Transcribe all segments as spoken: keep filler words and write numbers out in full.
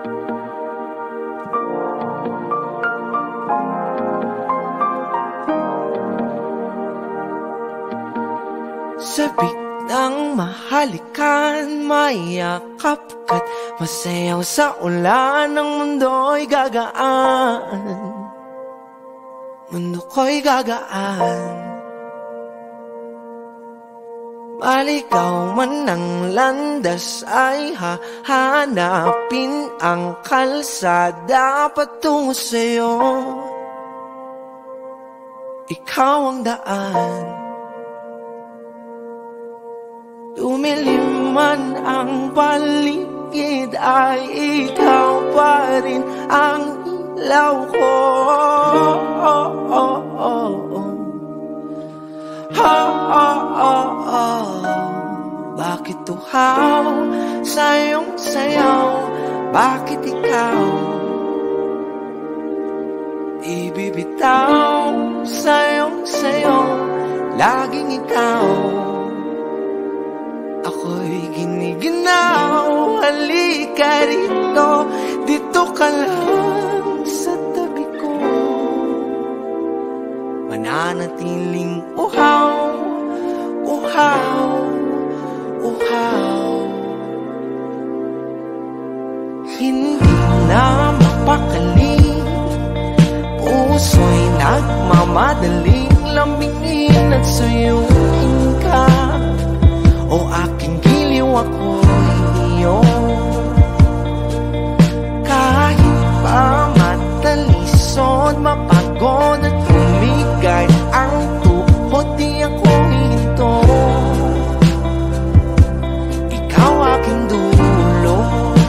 Sabik ng mahalikan, mayakap ka't masayaw sa ulan. Ang mundo'y gagaan, mundo ko'y gagaan. Maligaw man ang landas ay hahanapin ang kalsada patungo sa'yo. Ikaw ang daan. Lumilim man ang paligid ay ikaw pa rin ang ilaw ko. Oh, oh, oh, oh. Oh, oh, oh, oh. Bakit tuhaw sa iyong sayaw? Bakit ikaw ibibitaw sa iyong sayaw? Laging ikaw. Ako'y giniginaw. Halika rito, dito ka lang sa tabi ko. Mananatiling uhaw, uhaw, uhaw. Hindi na mapakali, puso'y nagmamadaling lambingin at suyuin ka. O aking giliw, ako'y iyo. Kahit pa matalisod, mapagod at umigay ang tuhod, di ako hinto. Ikaw aking dulo.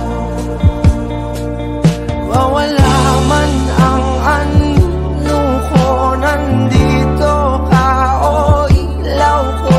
Wawala man ang ano ko, nandito ka, o ilaw ko.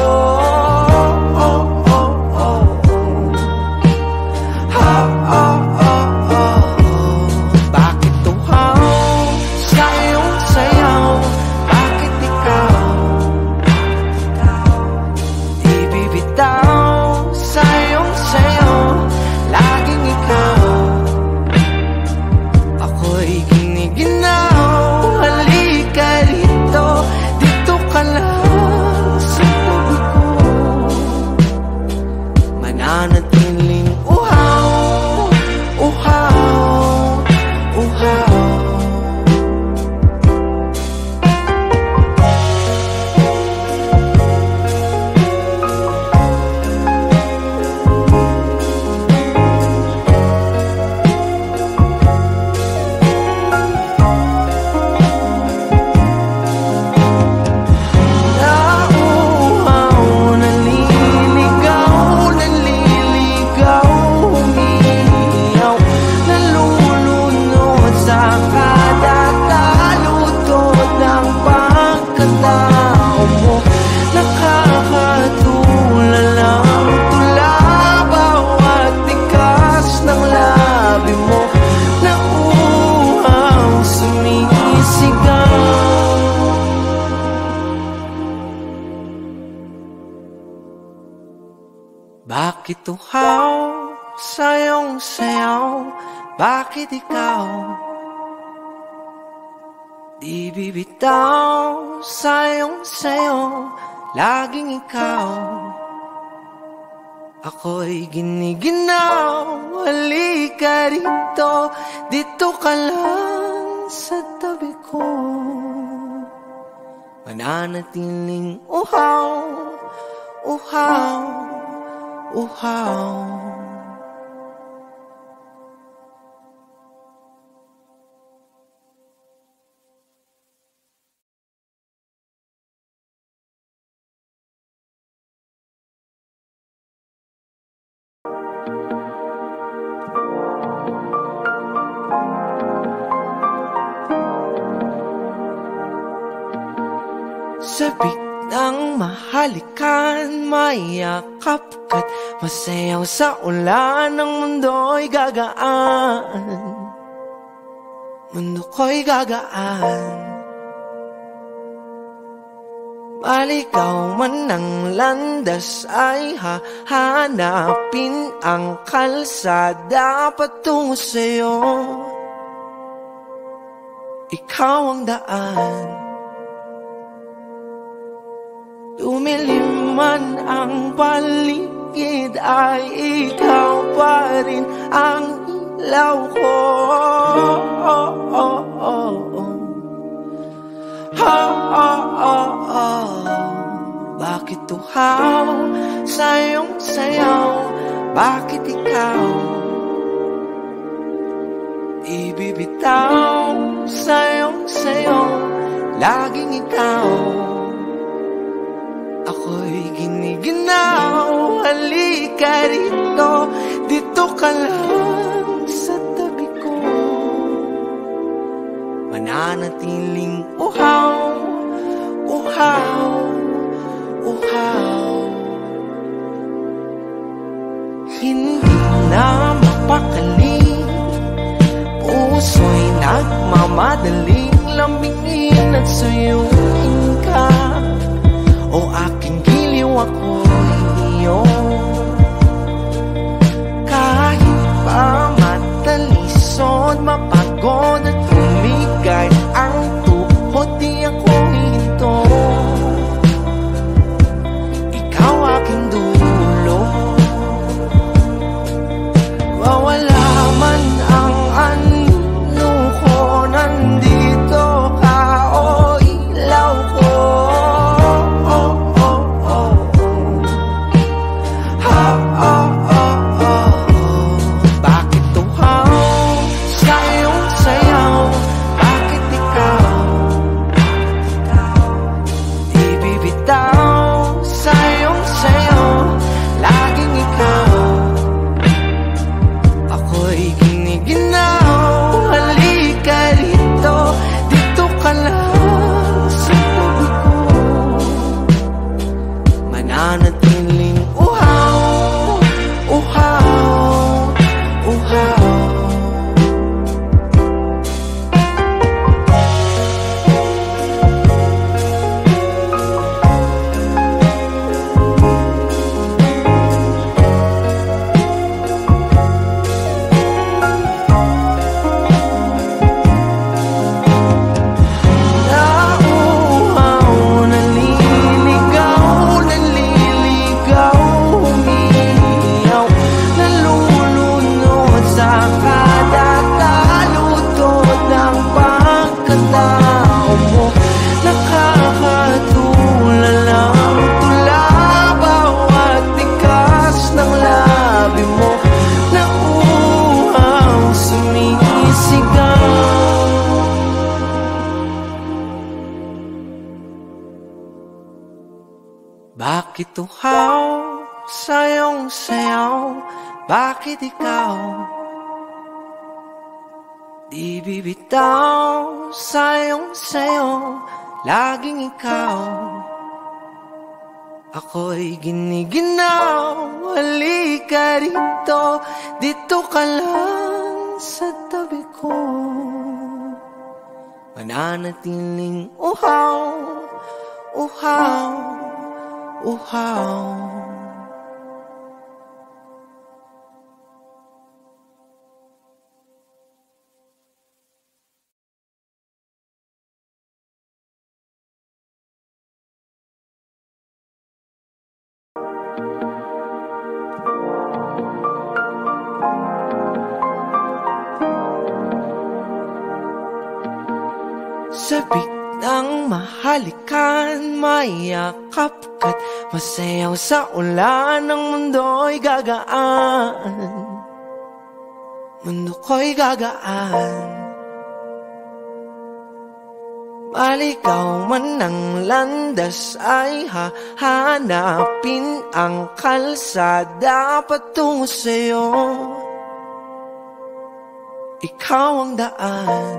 Bakit tuhaw sa iyong sayaw? Bakit ikaw di bibitaw sa iyong sayaw? Laging ikaw. Ako'y giniginaw. Halika rito, dito ka lang sa tabi ko. Mananatiling uhaw, uhaw, uhaw. Sabik ng mahalikan, mayakap ka't masayaw sa ulan. Ang mundo'y gagaan, mundo ko'y gagaan. Maligaw man ng landas ay hahanapin ang kalsada patungo sa'yo. Ikaw ang daan. Lumilim man ang paligid ay ikaw pa rin ang ilaw ko. Oh, oh, oh, oh. Oh, oh, oh, oh. Bakit tuhaw sa iyong sayaw? Bakit ikaw ibibitaw sa iyong sayaw? Laging ikaw. Ako'y giniginaw. Halika rito, dito ka lang sa tabi ko. Mananatiling uhaw, uhaw, uhaw. Hindi na mapakali, puso'y nagmamadaling lambingin at suyuin ka. O aking giliw, ako'y iyo. Kahit pa matalisod, mapagod at umigay ang tuhod, di ako hinto. Ikaw aking dulo. Wawala man ang ano ko, nandito ka, o ilaw ko. Oh, oh, oh, oh. Ha, oh, oh, oh. Bakit tuhaw sa iyong sayaw? Bakit ikaw ibibitaw sa iyong sayaw? Laging ikaw. Ako'y giniginaw. Halika rito, dito ka lang sa tabi ko. Mananatiling uhaw, uhaw, uhaw. Nauuhaw, naliligaw, naliligaw, umiiyaw, nalulunod sa kada taludtod ng pagkatao mo. Nakakatulala ang tula, bawat tikas ng labi mo. Nauuhaw, sumisigaw. Bakit tuhaw sa iyong sayaw? Bakit ikaw di bibitaw sa iyong sayaw? Laging ikaw. Ako'y giniginaw. Halika rito, dito ka lang sa tabi ko. Mananatiling uhaw, uhaw, uhaw. Sabik ng mahalikan, mayakap ka't masayaw sa ulan. Ang mundo'y gagaan, mundo ko'y gagaan. Maligaw man ng landas ay hahanapin ang kalsada patungo sa'yo. Ikaw ang daan.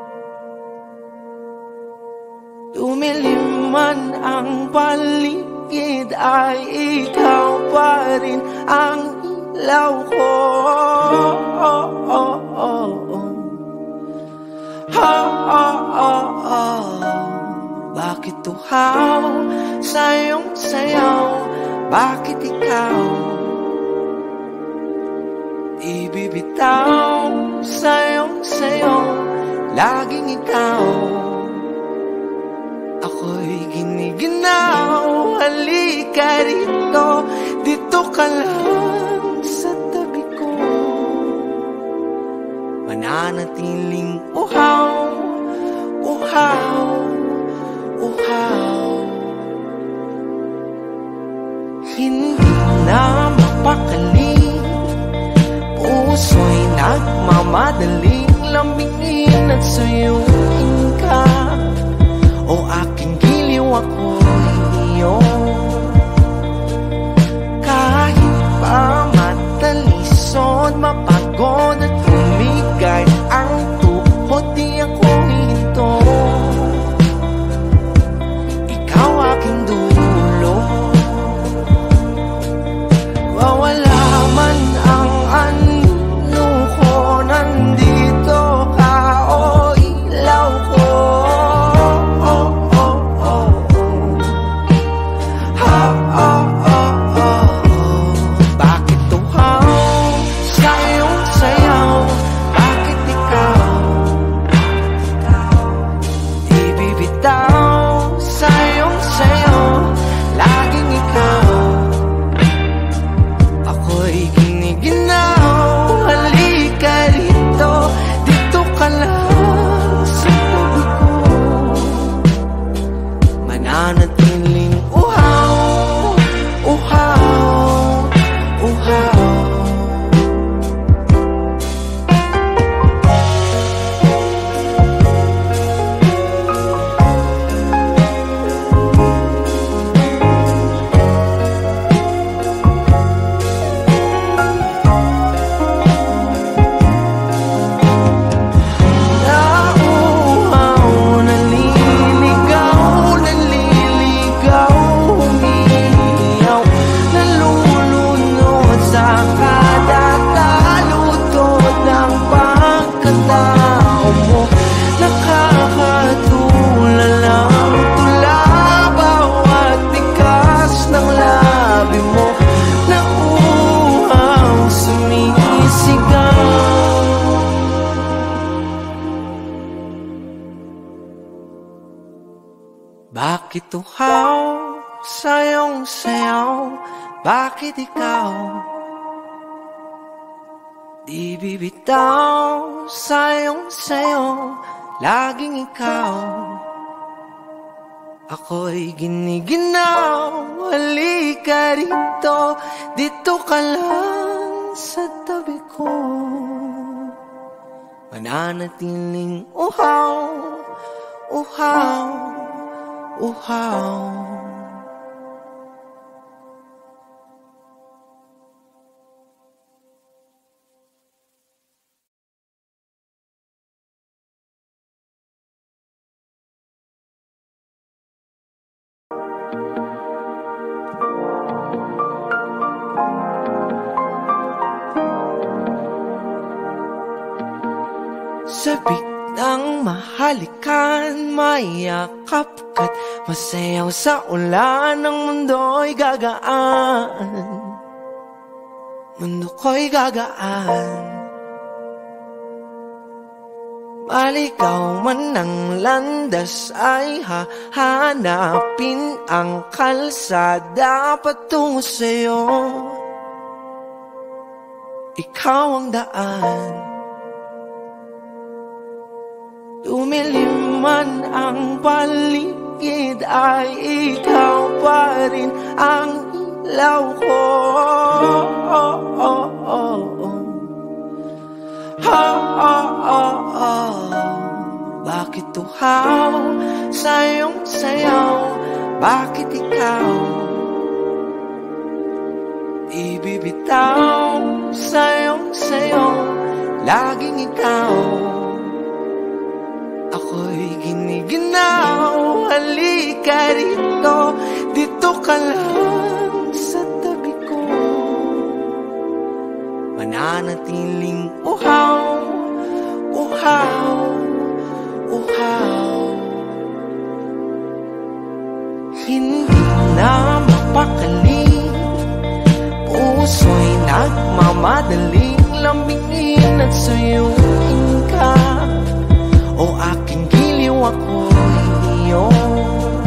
Lumilim man ang paligid ay ikaw pa rin ang ilaw ko. Oh, oh, oh, oh. Oh, oh, oh, oh. Bakit tuhaw sa iyong sayaw. Bakit ikaw di bibitaw sa iyong sayaw? Laging ikaw, ako'y giniginaw. Halika rito, dito ka lang sa tabi ko. Mananatiling uhaw, uhaw, uhaw. Hindi na mapakali, puso'y nagmamadaling lambingin at suyuin ka. O aking giliw, ako'y iyo. Kahit pa matalisod, mapagod at umigay ang tuhod, di ako hinto. Ikaw aking dulo. Wawala man ang ano ko, nandito ka, o ilaw ko. Oh, oh, oh, oh. Ha, oh, oh, oh. Bakit tuhaw sa iyong sayaw? Bakit ikaw di bibitaw sa iyong sayaw? Laging ikaw, ako'y giniginaw. Halika rito, dito ka lang sa tabi ko. Mananatiling uhaw, uhaw, uhaw. Nauuhaw, naliligaw, naliligaw, umiiyaw, nalulunod sa kada talutod ng pagkatao mo. Nakakatulalang tula bawat tikas ng labi mo. Nauuhaw, sumisigaw. Bakit uhaw sa iyong sayaw? Bakit ikaw di bibitaw sa iyong sayaw? Laging ikaw, ako'y giniginaw. Halika rito, dito ka lang sa tabi ko. Mananatiling uhaw, uhaw, uhaw. Sabik ng mahalikan, mayakap ka't masayaw sa ulan. Ang mundo'y gagaan, mundo ko'y gagaan. Maligaw man ang landas ay hahanapin ang kalsada patungo sa'yo. Ikaw ang daan. Tumilim man ang paligid ay ikaw pa rin ang ilaw ko. Oh, oh, oh, oh. Ha, oh, oh, oh. Bakit tuhaw sa iyong sayaw? Bakit ikaw di bibitaw sa iyong sayaw? Laging ikaw, ako'y giniginaw. Halika rito, dito ka lang sa tabi ko. Mananatiling uhaw, uhaw, uhaw. Hindi na mapakali, puso'y nagmamadaling lambingin at suyuin ka. O aking giliw, ako'y iyong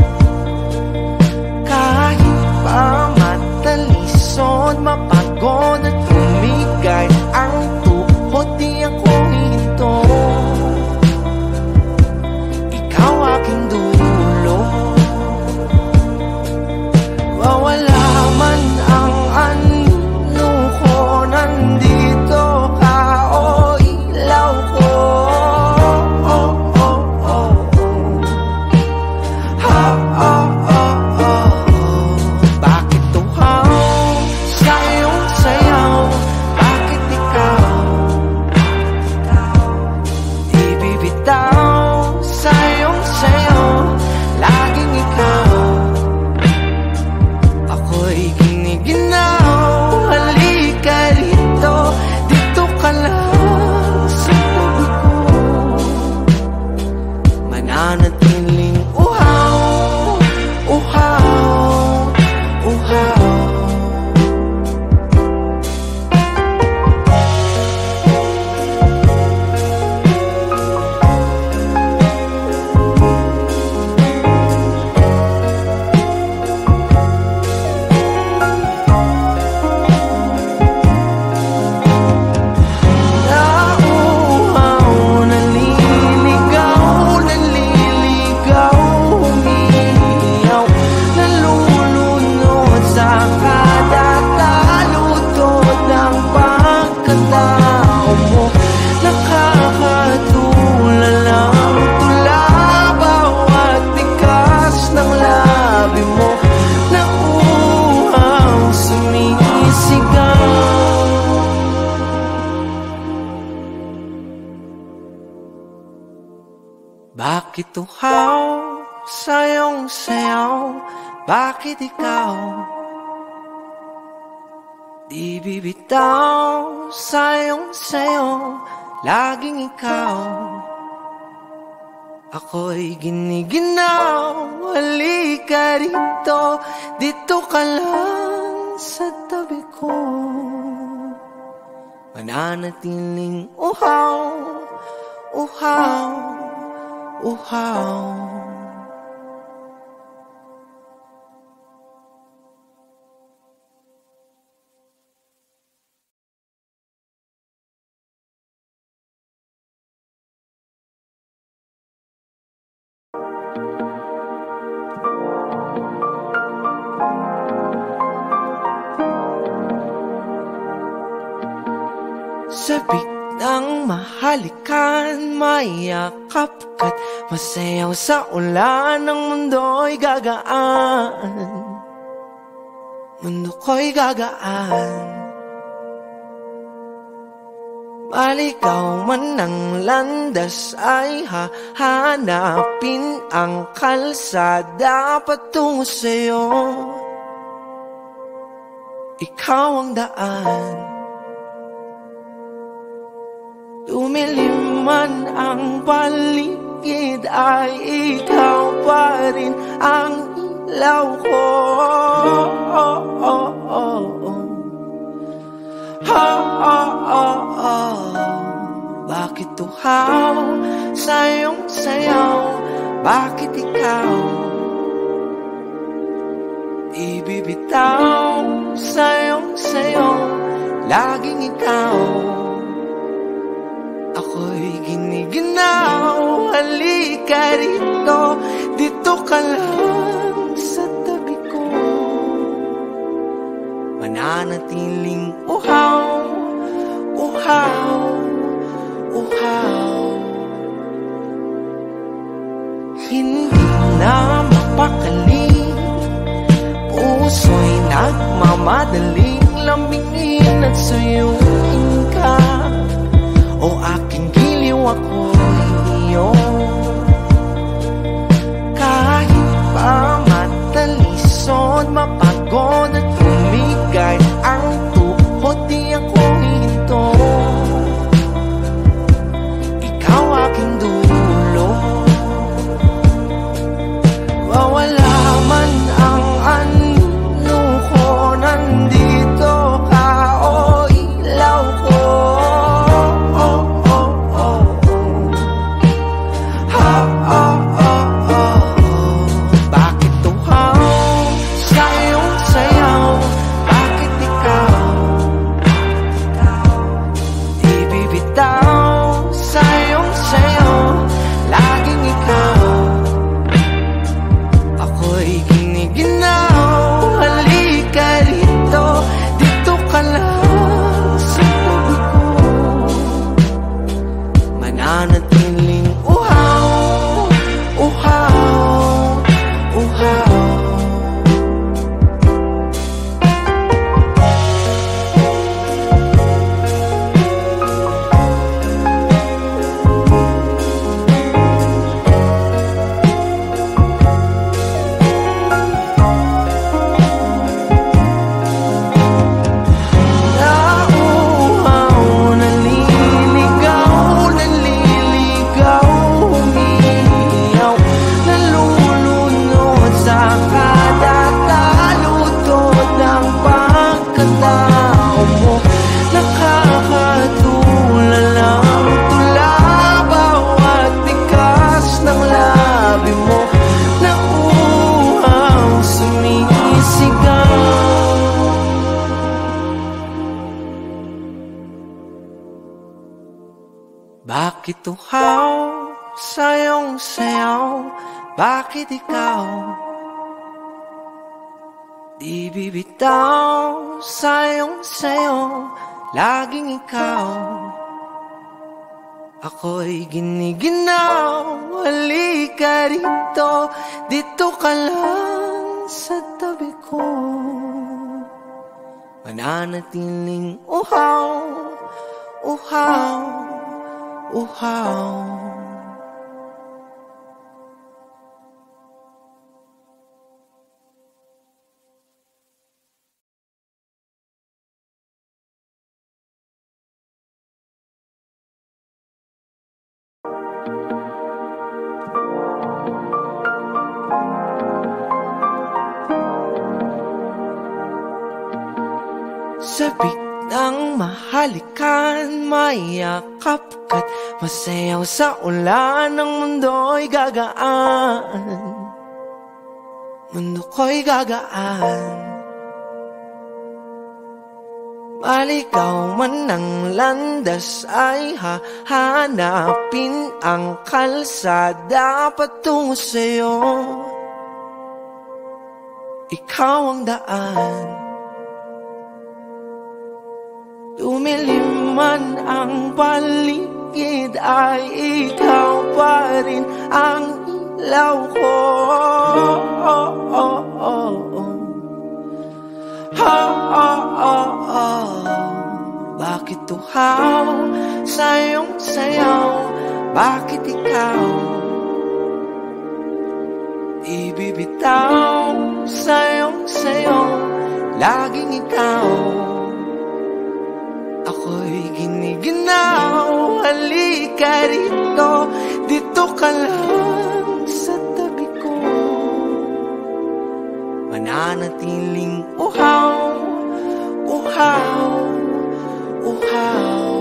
kahit pa matalisod, mapagod at umigay ang tuhod, di ako hinto. Ikaw aking dulo, wawala man ang ano ko, nandito ka, o ilaw ko. Oh, oh, oh, oh. Ha, oh, oh, oh. Bakit tuhaw sa iyong sayaw? Bakit ikaw di bibitaw sa iyong sayaw? Laging ikaw, ako'y giniginaw. Halika rito, dito ka lang sa tabi ko. Mananatiling uhaw, uhaw, uhaw. Nauuhaw, naliligaw, naliligaw, umiiyaw, nalulunod sa kada taludtod ng pagkatao mo. Nakakatulala ang tula, bawat tikas ng labi mo. Nauuhaw, sumisigaw. Bakit uhaw sa iyong sayaw? Bakit ikaw di bibitaw sa iyong sayaw? Laging ikaw, ako'y giniginaw. Halika rito, dito ka lang sa tabi ko. Mananatiling uhaw, uhaw, uhaw. Sabik ng mahalikan, mayakap ka't masayaw sa ulan. Ang mundo'y gagaan, mundo ko'y gagaan. Maligaw man ang landas ay hahanapin ang kalsada patungo sa'yo. Ikaw ang daan, lumilim man ang paligid ay ikaw pa rin ang ilaw ko. Oh, oh, oh, oh. Ha, oh, oh, oh. Bakit tuhaw sa iyong sayaw? Bakit ikaw ibibitaw sa iyong sayaw? Laging ikaw, ako'y giniginaw. Halika rito, dito ka lang sa tabi ko. Mananatiling uhaw, uhaw, uhaw. Hindi na mapakali, puso'y nagmamadaling lambingin at suyuin ka. O aking giliw, ako'y iyong kahit pa matalisod, mapagod at umigay ang tuhod, di ako hinto. Ikaw aking dulo, wawala man ang ano mananatiling uhaw, uhaw, uhaw. Bakit uhaw sa iyong sayaw? Bakit ikaw di bibitaw sa iyong sayo? Laging ikaw, ako'y giniginaw. Halika rito, dito ka lang sa tabi ko. Mananatiling uhaw, uhaw, uhaw. Sabik ng mahalikan, mayakap ka't masayaw sa ulan. Ang mundo'y gagaan, mundo ko'y gagaan. Maligaw man ang landas ay hahanapin ang kalsada patungo sa'yo. Ikaw ang daan. Lumilim man ang paligid ay ikaw pa rin ang ilaw ko. Oh, oh, oh, oh. Oh, oh, oh, oh. Bakit uhaw sa iyong sayaw? Bakit ikaw ibibitaw sa iyong sayo? Laging ikaw, ako'y giniginaw. Halika rito, dito ka lang sa tabi ko. Mananatiling uhaw, uhaw, uhaw.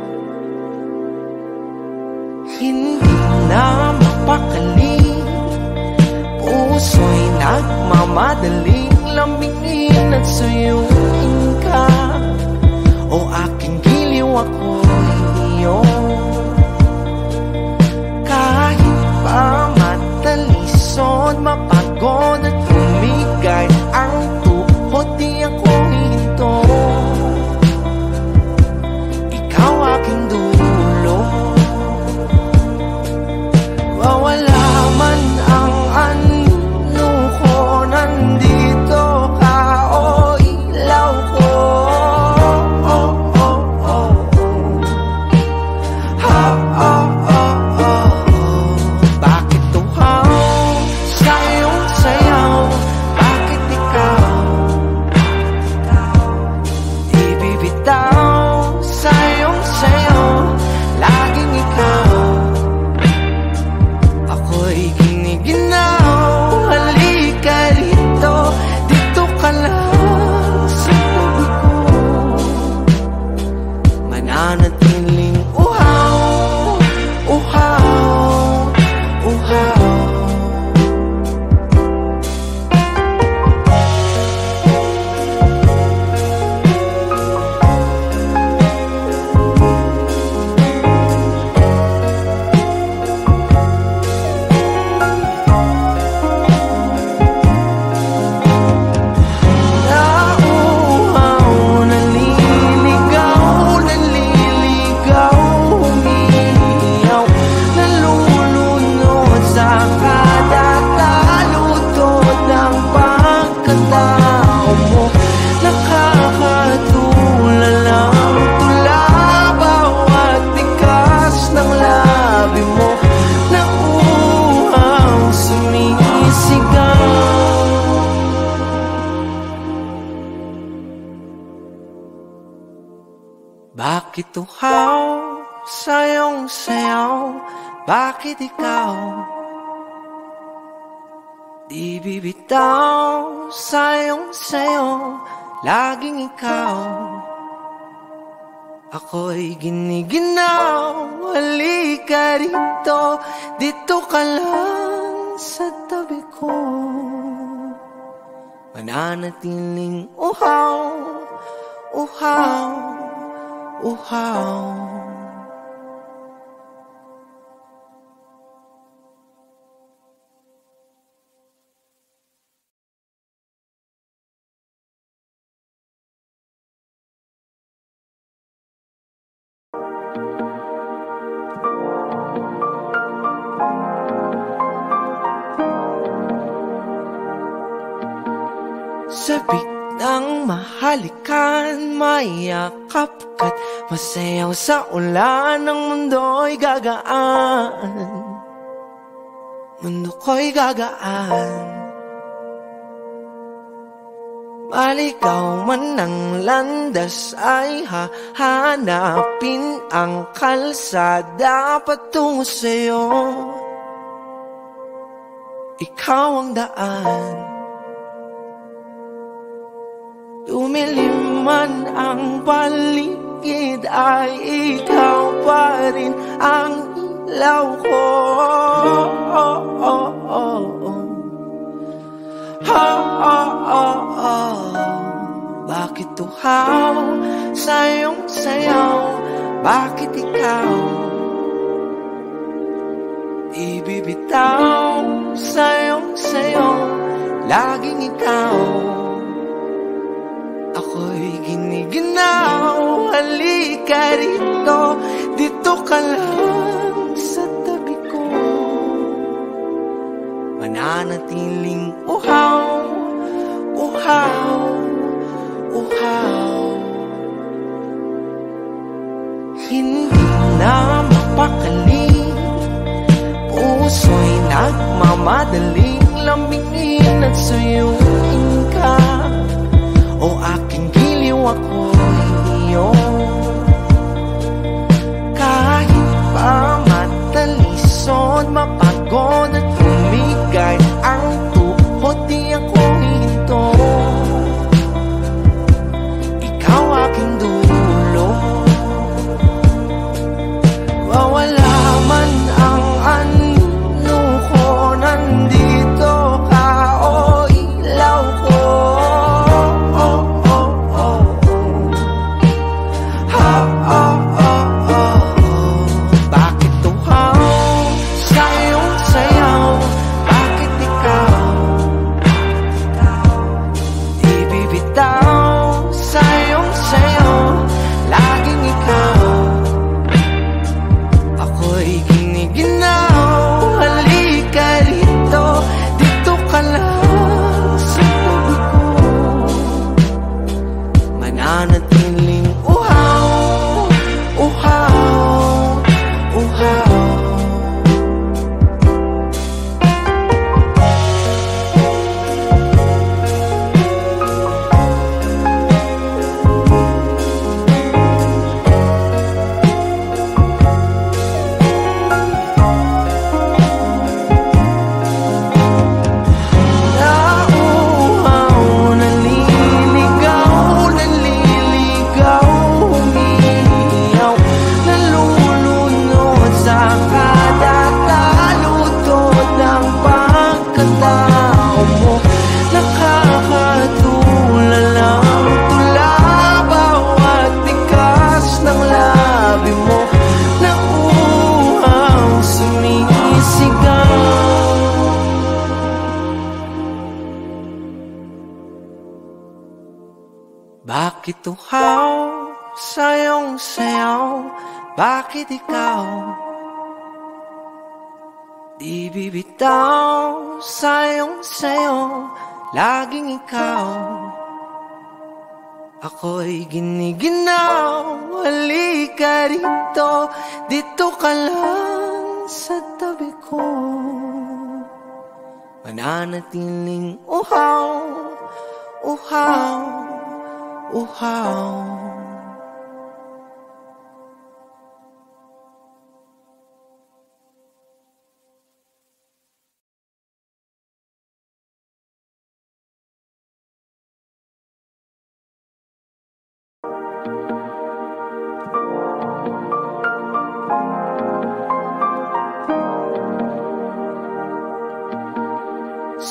Hindi na mapakali, puso'y nagmamadaling lambingin at suyuin ka. O aking giliw, ako'y iyo. Kahit pa matalisod, mapagod at humigay ang tuhod, di ako hinto. Ikaw aking dulo. Wawala man ang ano ko, nandito ka, o ilaw ko. Bakit uhaw sa iyong sayaw? Bakit ikaw di bibitaw sa iyong sayo? Laging ikaw, ako'y giniginaw. Halika rito, dito ka lang sa tabi ko. Mananatiling uhaw, uhaw, uhaw. Sabik ng mahalikan, mayakap ka't masayaw sa ulan. Ang mundo'y gagaan, mundo ko'y gagaan. Maligaw man ang landas ay hahanapin ang kalsada patungo sa'yo. Ikaw ang daan. Tumilim man ang paligid ay ikaw pa rin ang ilaw ko. Oh, oh, oh, oh. Oh, oh, oh, oh. Bakit uhaw sa iyong sayaw? Bakit ikaw ibibitaw sa iyong sayo? Laging ikaw, ako'y giniginaw. Halika rito, dito ka lang sa tabi ko. Mananatiling uhaw, uhaw, uhaw. Hindi na mapakaling, puso'y nagmamadaling lambingin at suyuin ka. O aking giliw, ako'y iyo. Kahit pa matalisod, mapagod at humigay ang tuhod, di ako hinto. Ikaw aking dulo. Wawala man ang ano ko, nandito ka, o ilaw ko. Bakit uhaw sa iyong sayaw? Bakit ikaw di bibitaw sa iyong sayo? Laging ikaw, ako'y giniginaw. Halika rito, dito ka lang sa tabi ko. Mananatiling uhaw, uhaw, uhaw.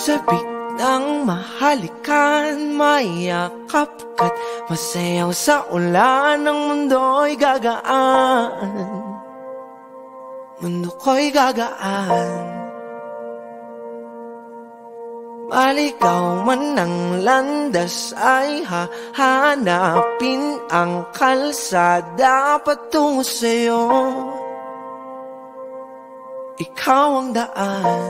Sabik ng mahalikan, mayakap ka't masayaw sa ulan. Ang mundo'y gagaan, mundo ko'y gagaan. Maligaw man ang landas ay hahanapin ang kalsada patungo sa'yo. Ikaw ang daan.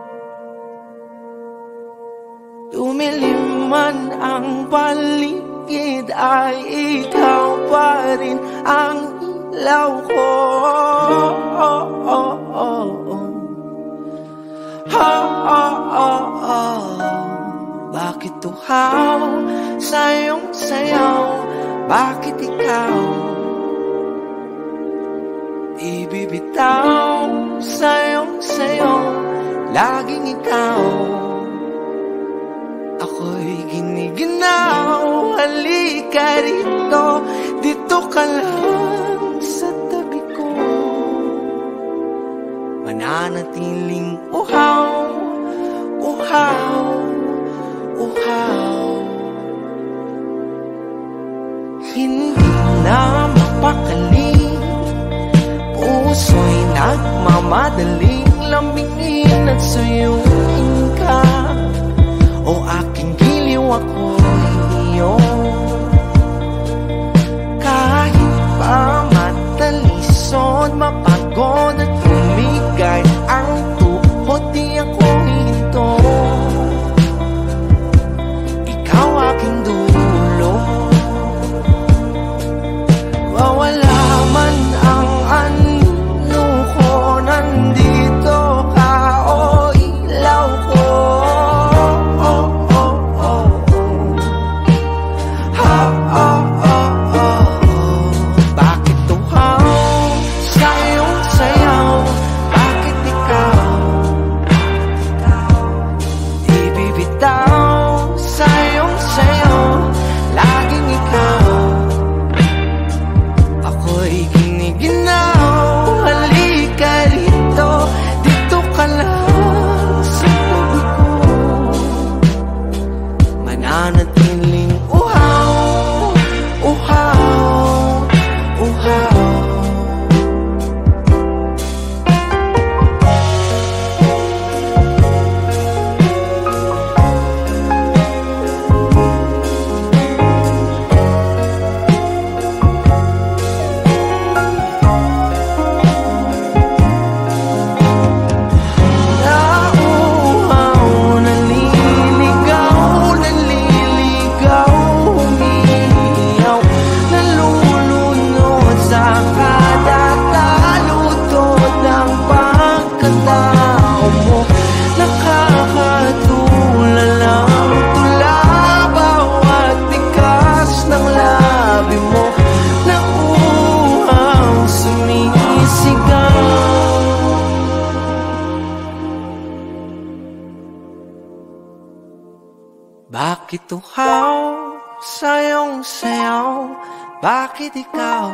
Lumilim man ang paligid ay ikaw pa rin ang ilaw ko. Oh, oh, oh, oh. Ha, oh, oh, oh. Bakit tuhaw sa iyong sayaw? Bakit ikaw ibibitaw sa iyong sayaw? Laging ikaw. Ako'y giniginaw. Halika rito, dito ka lang sa tabi ko. Mananatiling uhaw, uhaw, uhaw. Hindi na mapakali, puso'y nagmamadaling lambingin at suyuin ka. O aking giliw, ako'y iyo. Kahit pa matalisod, mapagod at humigay ang tuhod, di ako hinto. Ikaw aking dulo. Wawala man ang ano ko, nandito ka, o ilaw ko. Oh, oh, oh, oh. Ha, oh, oh, oh. Bakit tuhaw sa iyong sayaw? Bakit ikaw ibibitaw sa iyong sayaw? Laging ikaw. Ako'y giniginaw. Halika rito, dito ka lang sa tabi ko. Mananatiling uhaw, uhaw, uhaw. Nauuhaw, naliligaw, naliligaw, humiyaw, nalulunod sa kada talutod ng pagkatao mo. Nakakatulala ang tula, bawat tikas ng labi mo. Nauuhaw, sumisigaw. Bakit tuhaw sa iyong sayaw? Bakit ikaw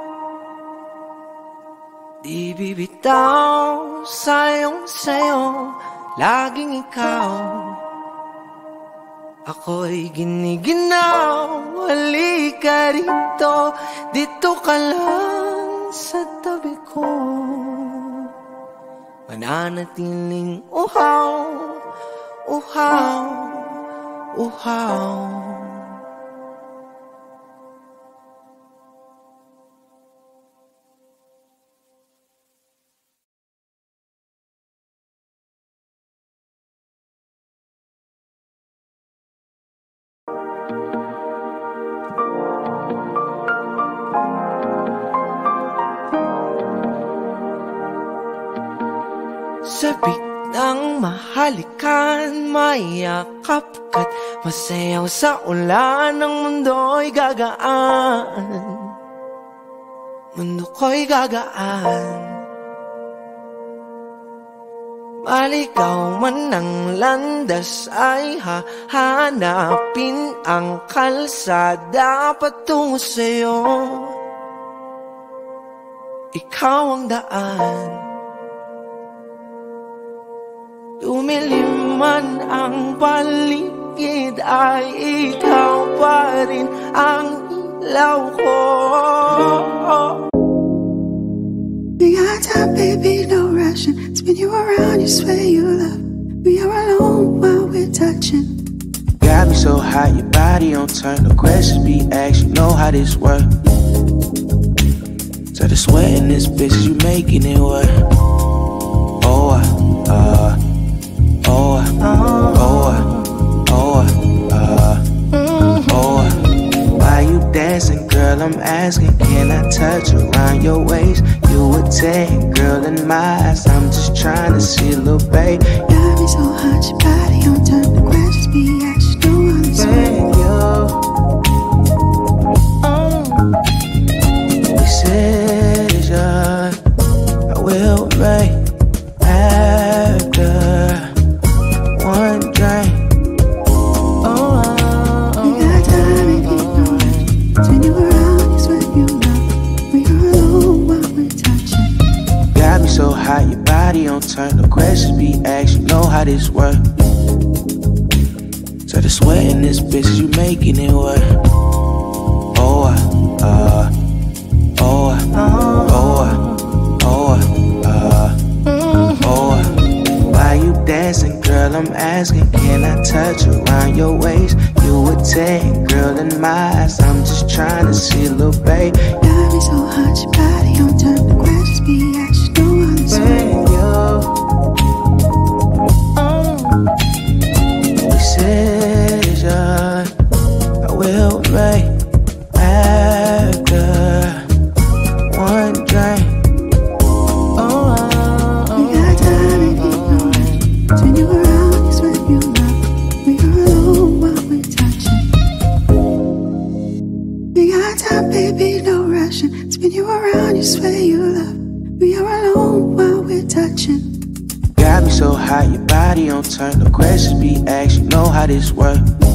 di bibitaw sa iyong sayaw? Laging ikaw. Ako'y giniginaw. Halika rito, dito ka lang sa tabi ko. Mananatiling uhaw, uhaw, uhaw. Sabik ng mahalikan, mayakap ka't masayaw sa ulan. Ang mundo'y gagaan, mundo ko'y gagaan. Maligaw man ang landas ay hahanapin ang kalsada patungo sa'yo. Ikaw ang daan. Lumilim man ang paligid ay ikaw pa rin ang ilaw ko. We got time, baby, no rushing. Spin you around, you swear you love. We are alone while we're touching. Got me so hot, your body on turn. No questions be asked, you know how this work. So the sweat in this bitch, you making it work. Oh, uh, uh, oh, uh, oh, uh, oh, uh, oh, uh. Why you dancing, girl? I'm asking, can I touch around your waist? You a ten, girl, in my eyes. I'm just trying to see a little babe. Got me so hot, your body on turn. The questions be asked, you know how this work. Decision I will make after one drink. Oh, we got time if you know it. Spin you around, you swear you love. We are alone while we're touching. Got me so hot, your body on turn. No questions be asked, you know how this work. So the sweat in this bitch, you making it work. Oh, uh, uh oh, uh, oh, uh, oh, uh, oh, uh. Why you dancing, girl? I'm asking, can I touch around your waist? You a ten, girl, in my eyes. I'm just trying to see a little babe. Got me so hot, your body on turn. The questions be asked, you know how this work. Decision I will make after one drink. Oh, we got time if you know it. Spin you around, you swear you love. We are alone while we're touching. We got time, baby, no rushing. Spin you around, you swear you love. We are alone while we're touching. Got me so hot, your body on turn. No questions be asked, you know how this work.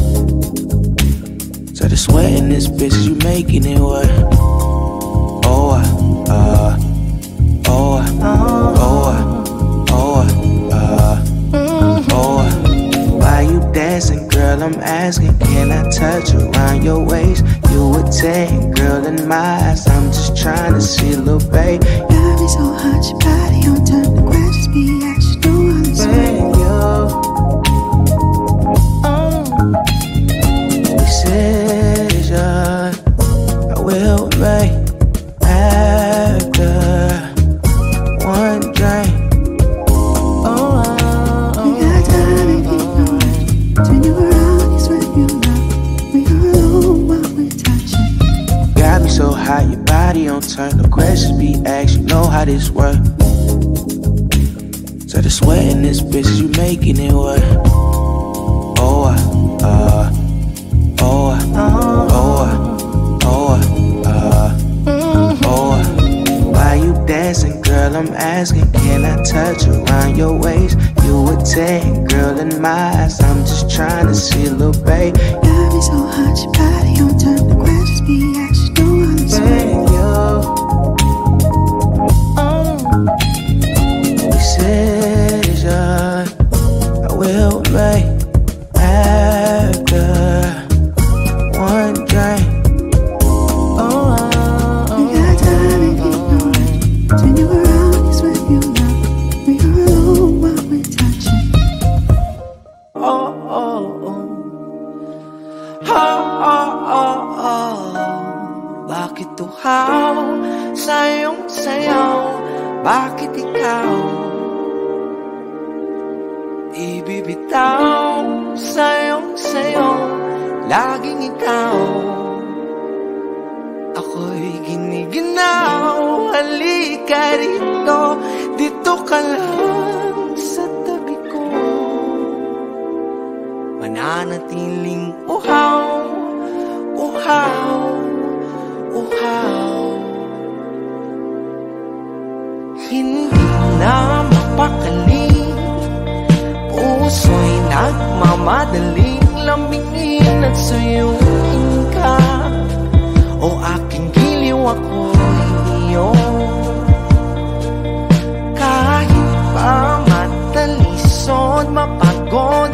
So the sweat in this bitch, you making it work. Oh, uh, uh, oh, uh, oh, uh, oh, uh, oh, uh. Why you dancing, girl? I'm asking, can I touch around your waist? You a ten, girl, in my eyes. I'm just trying to see a little babe. Got me so hot, your body on turn. The questions be asked, you know how this work. Decision I will make after one drink. Oh, we got time if you know it. Spin you around, you swear you love. We are alone while we're touching. Got me so hot, your body on turn. No questions be asked, you know how this work. So the sweat in this bitch, you making it work. Oh, uh, uh oh, uh, oh, uh, oh, uh, oh, uh. Why you dancing, girl? I'm asking, can I touch around your waist? You a ten, girl, in my eyes. I'm just trying to see a little babe. Got me so hot, your body on turn. The questions be asked, you know how this work. Decision I will make after one drink. Oh, we got time if you know it. Spin you around, you swear you love. We are alone while we're touching. Oh, oh, oh. Oh, oh, oh, oh. Bakit tuhaw sa iyong sayaw? Bakit ikaw ibibitaw sa iyong sayaw? Laging ikaw, ako'y giniginaw. Halika rito, dito ka lang sa tabi ko. Mananatiling uhaw, uhaw, uhaw. Hindi na mapakali, puso'y nagmamadaling lambingin at suyuin ka. O aking giliw, ako'y iyo. Kahit pa matalisod, mapagod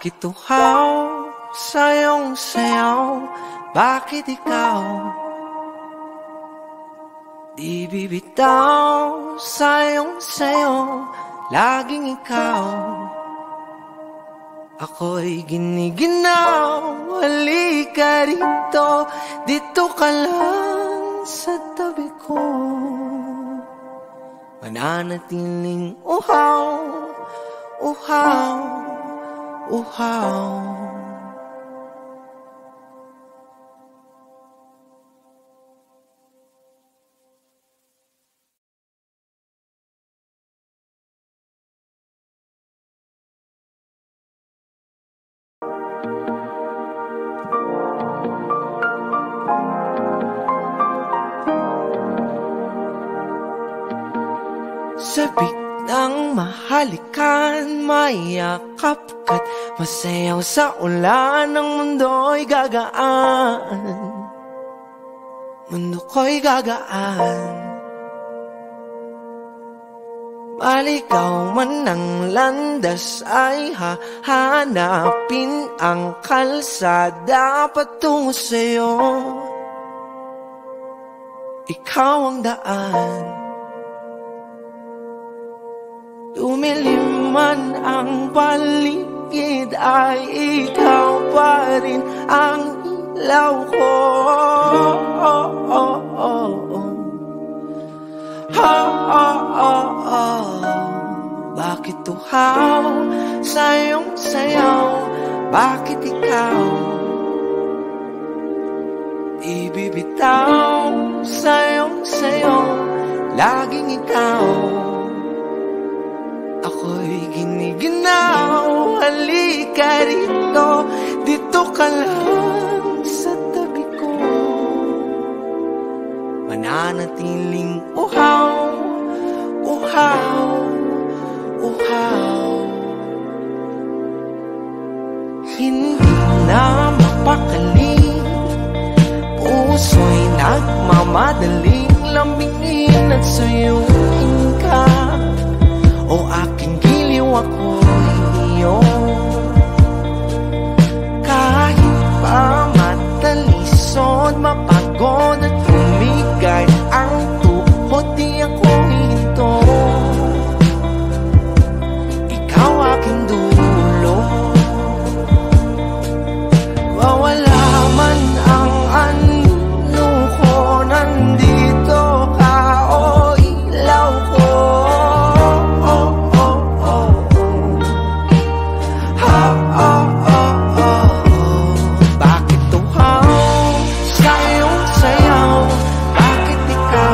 Bakit uhaw sa iyong sayaw? Bakit ikaw di bibitaw sa iyong sayo? Laging ikaw, ako'y giniginaw. Halika rito, dito ka lang sa tabi ko. Mananatiling uhaw, uhaw, uhaw. Sabik ng mahalikan, mayakap ka't masayaw sa ulan. Ang mundo'y gagaan, mundo ko'y gagaan. Maligaw man ang landas ay hahanapin ang kalsada patungo sa'yo. Ikaw ang daan. Lumilim man ang paligid ay ikaw pa rin ang ilaw ko. Oh, oh, oh, oh. Ha, oh, oh, oh. Bakit uhaw sa iyong sayaw? Bakit ikaw ibibitaw sa iyong sayo? Laging ikaw, ako'y giniginaw. Halika rito, dito ka lang sa tabi ko. Mananatiling uhaw, uhaw, uhaw. Hindi na mapakali, puso'y nagmamadaling lambingin at suyuin ka. O aking giliw, ako'y iyo. Kahit pa matalisod, mapagod at tumigay ang tuhod, di ako hihinto. Ikaw aking dulo. Wawala man ang ano ko, nandito ka, o ilaw ko. Bakit uhaw sa iyong sayaw? Bakit ikaw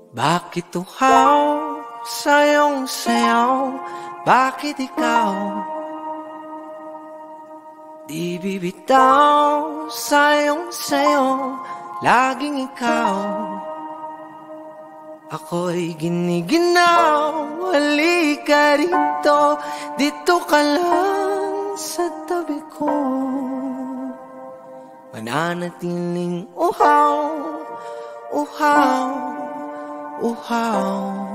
Bakit uhaw sa iyong sayaw? Bakit ikaw di bibitaw sa iyong sayo? Laging ikaw, ako'y giniginaw. Halika rito, dito ka lang sa tabi ko. Mananatiling uhaw, uhaw, uhaw.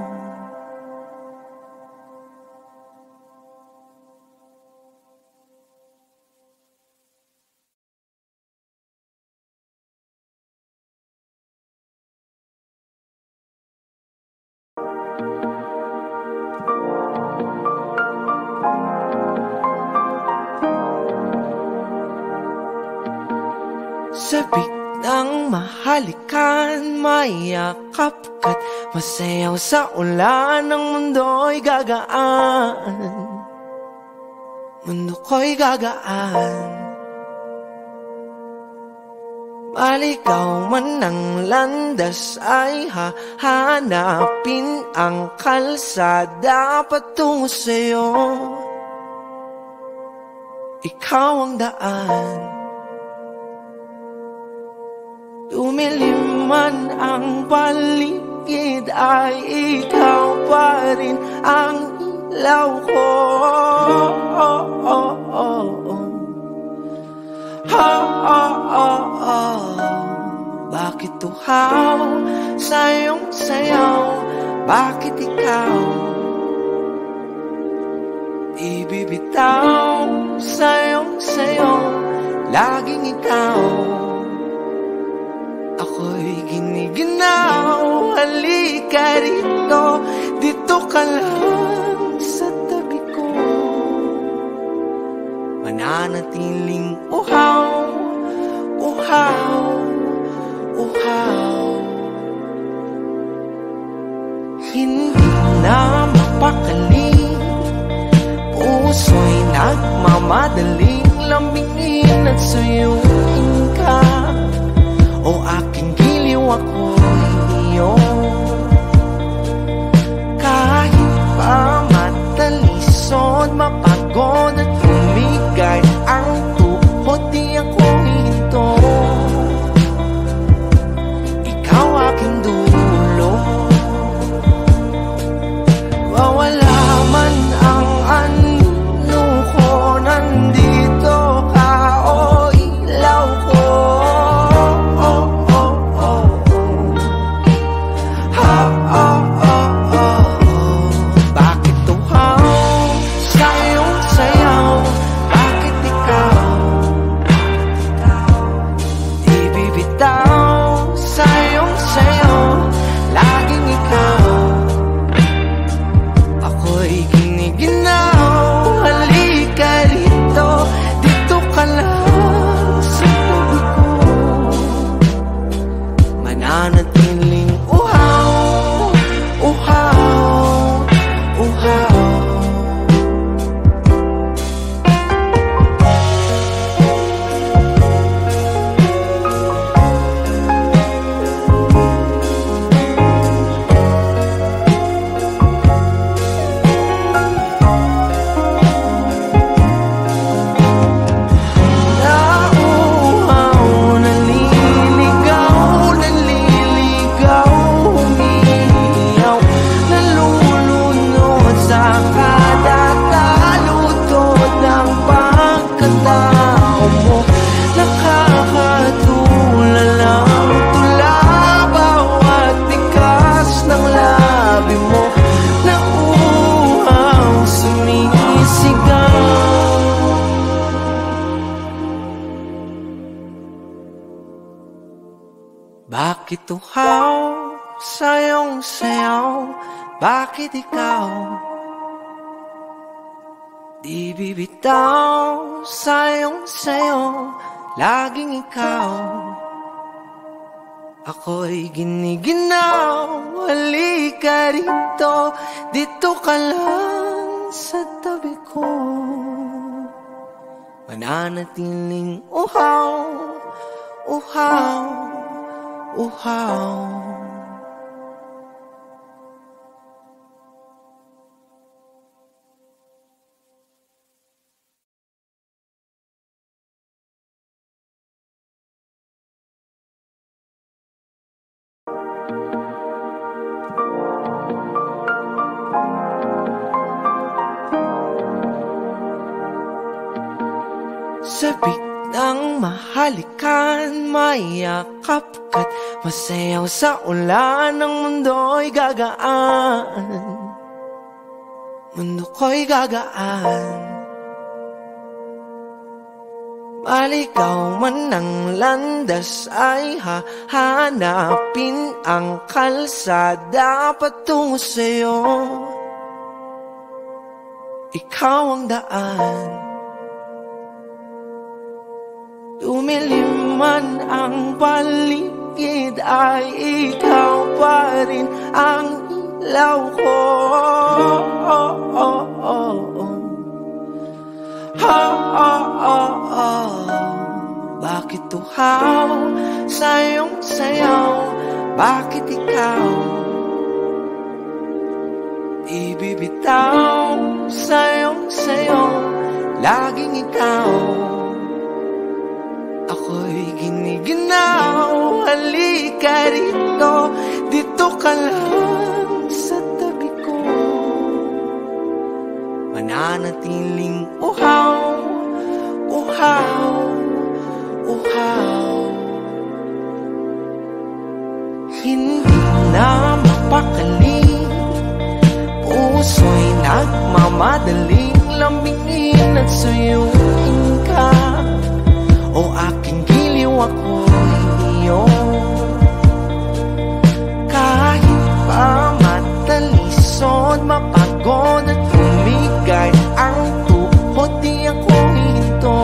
Sabik ng mahalikan, mayakap ka't masayaw sa ulan. Ang mundo'y gagaan, mundo ko'y gagaan. Maligaw man ang landas ay hahanapin ang kalsada patungo sa'yo. Ikaw ang daan. Tumilim man ang paligid ay ikaw pa rin ang ilaw ko. Oh, oh, oh, oh. Oh, oh, oh, oh. Bakit uhaw sa iyong sayaw? Bakit ikaw ibibitaw sa iyong sayo? Laging ikaw, ako'y giniginaw. Halika rito, dito ka lang sa tabi ko. Mananatiling uhaw, uhaw, uhaw. Hindi na mapakali, puso'y nagmamadaling lambingin at suyuin ka. O aking giliw, ako'y iyo. Kahit pa matalisod, mapagod at humigay ang tuhod, di ako hinto. Ikaw aking dulo. Wawala man ang ano ko, nandito ka, o ilaw ko. Bakit uhaw sa iyong sayaw? Bakit ikaw di bibitaw sa iyong sayo? Laging ikaw, ako'y giniginaw. Halika rito, dito ka lang sa tabi ko. Mananatiling uhaw, uhaw, uhaw. Sabik ng mahalikan, mayakap ka't masayaw sa ulan. Ng mundo'y gagaan, mundo ko'y gagaan. Maligaw man ng landas ay hahanapin ang kalsada patungo sa'yo. Ikaw ang daan. Tumilim man ang paligid ay ikaw pa rin ang ilaw ko. Oh, oh, oh, oh. Oh, oh, oh, oh. Bakit tuhaw sa iyong sayaw? Bakit ikaw ibibitaw sa iyong sayaw? Laging ikaw, ako'y giniginaw. Halika rito, dito ka lang sa tabi ko. Mananatiling uhaw, uhaw, uhaw. Hindi na mapakali, puso'y nagmamadaling lambingin at suyuin ka. O aking giliw, ako'y iyo. Kahit pa matalisod, mapagod at humigay ang tuhod, di ako hihinto.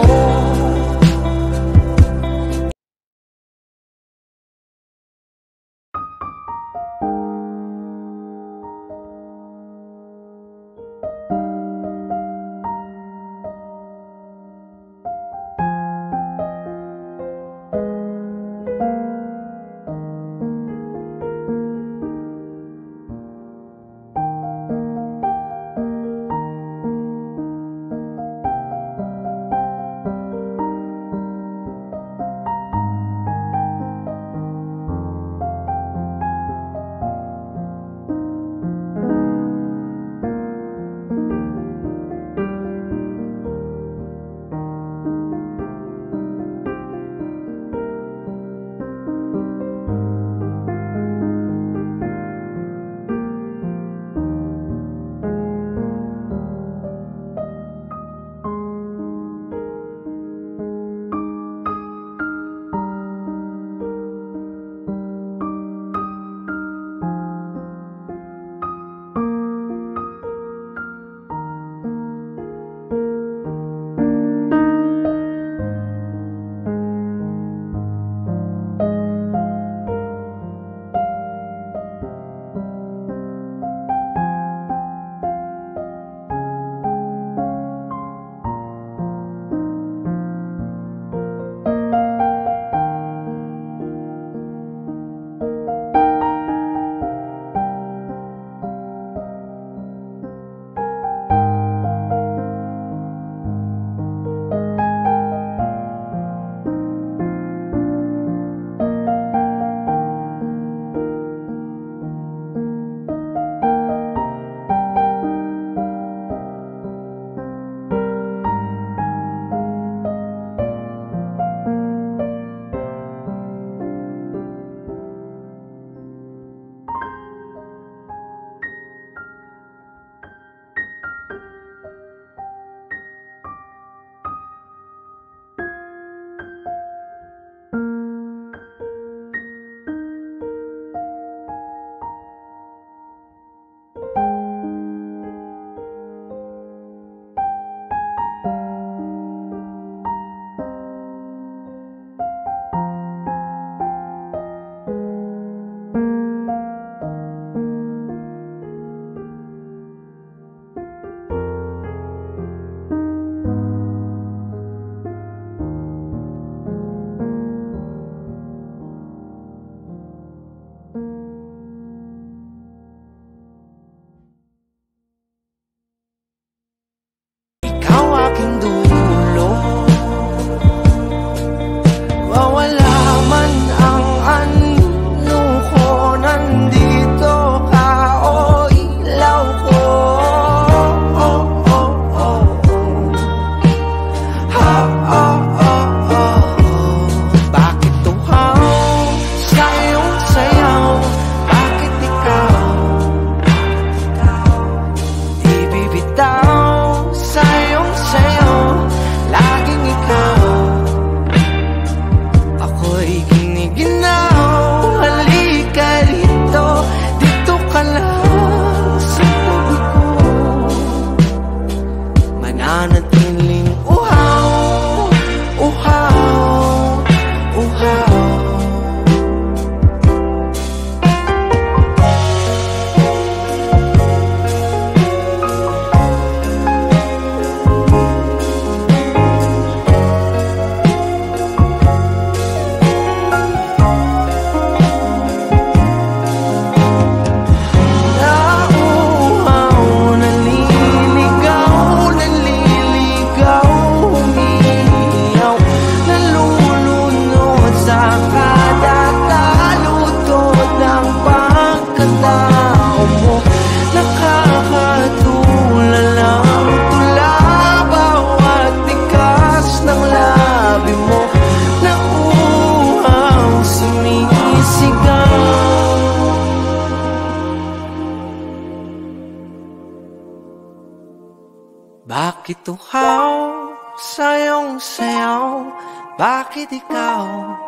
Bakit uhaw sa iyong sayaw? Bakit ikaw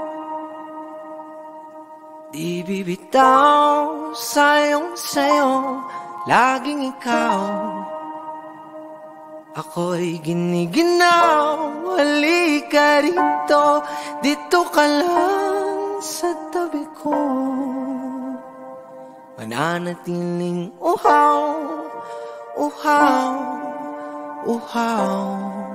di bibitaw sa iyong sayo? Laging ikaw, ako'y giniginaw. Halika rito, dito ka lang sa tabi ko. Mananatiling uhaw, uhaw, uhaw.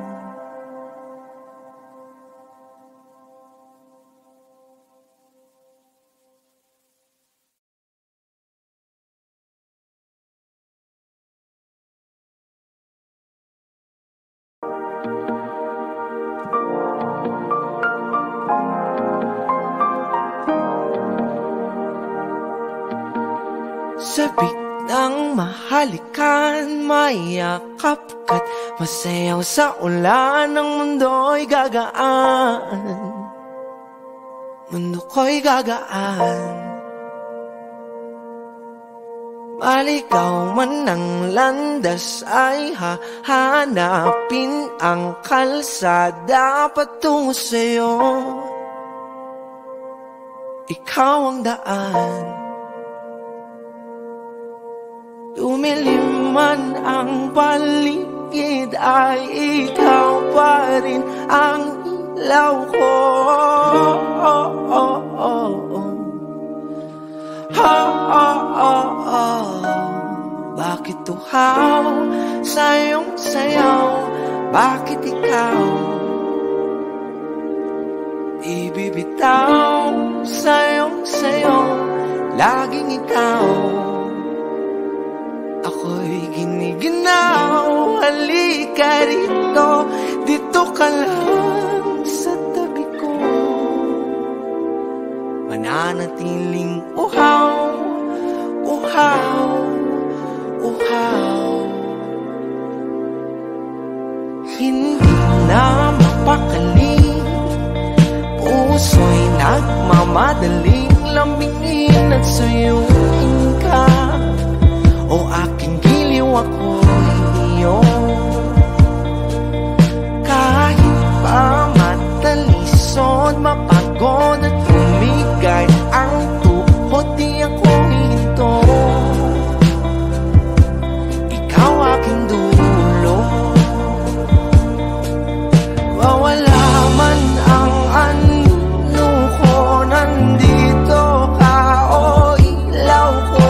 Sabik ng mahalikan, mayakap ka't masayaw sa ulan. Ang mundo'y gagaan, mundo ko'y gagaan. Maligaw man ng landas ay hahanapin ang kalsada patungo sa'yo. Ikaw ang daan. Lumilim man ang paligid ay ikaw pa rin ang ilaw ko. Oh, oh, oh, oh. Oh, oh, oh, oh. Bakit uhaw sa iyong sayaw? Bakit ikaw ibibitaw sa iyong sayo? Laging ikaw, ako'y giniginaw. Halika rito, dito ka lang sa tabi ko. Mananatiling uhaw, uhaw, uhaw. Hindi na mapakali, puso'y nagmamadaling lambingin at suyuin ka. O aking giliw, ako'y iyo. Kahit pa matalisod, mapagod at humigay ang tuhod, di ako hinto. Ikaw aking dulo. Wawala man ang ano ko, nandito ka, o ilaw ko.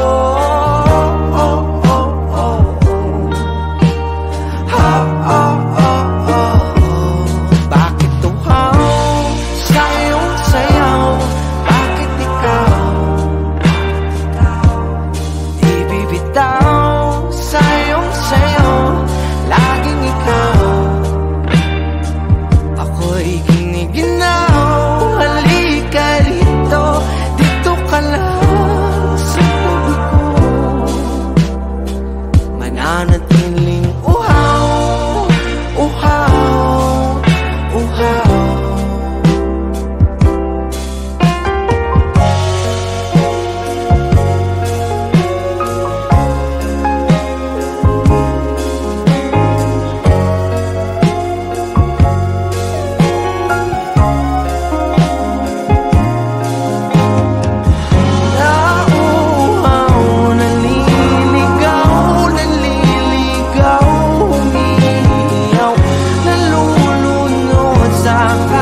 Sa